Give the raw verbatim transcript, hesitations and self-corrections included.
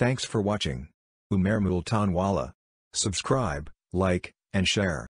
Thanks for watching. Umair Multanwala. Subscribe, like, and share.